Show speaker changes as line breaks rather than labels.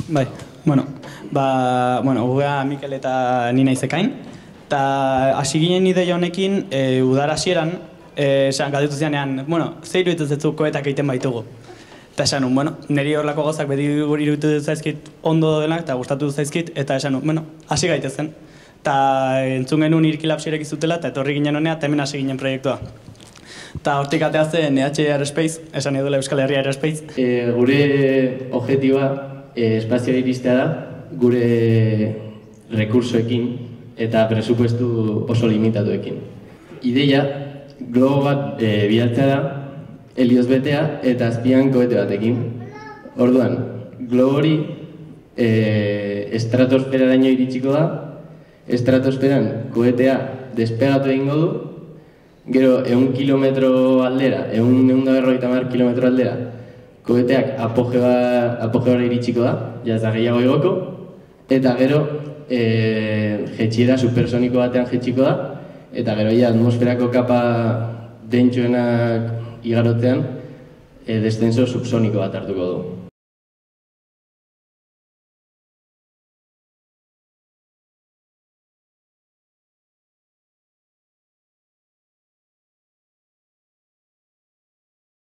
Bai, gugea Mikel eta ni naizekain, eta hasi ginen ideia honekin udara hasieran, galdetu zianean, ze iruditu zetzu koetak egiten baitugu. Eta esan nun, niri horlako gauzak beti iruditu zaizkit ondo denak eta gustatu zaizkit, eta esan nun, hasi gaitezen. Eta entzun genuen irkilapsiarek izutela, eta etorri ginen honea, eta hemen hasi ginen proiektua. Eta hortik atea zen EH Aerospace, esan edula Euskal Herria Aerospace.
Gure objektiba espazioa iristea da, gure rekursoekin eta presupuestu oso limitatuekin. Ideia, globo bat bidaltzea da, helioz betea eta azpian kohete batekin. Orduan, globo hori estratosferaraino iritsiko da, estratosferan kohetea despegatu egingo du, gero 100 kilometro aldera, 150 kilometro aldera, koheteak apogeora iritsiko da, jazda gehiago igoko, eta gero jetxiera supersoniko batean jetxiko da, eta gero atmosferako kapa dentsuenak igarotzean descenso subsoniko bat hartuko du.